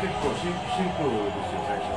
結構シンプルですよ、最初。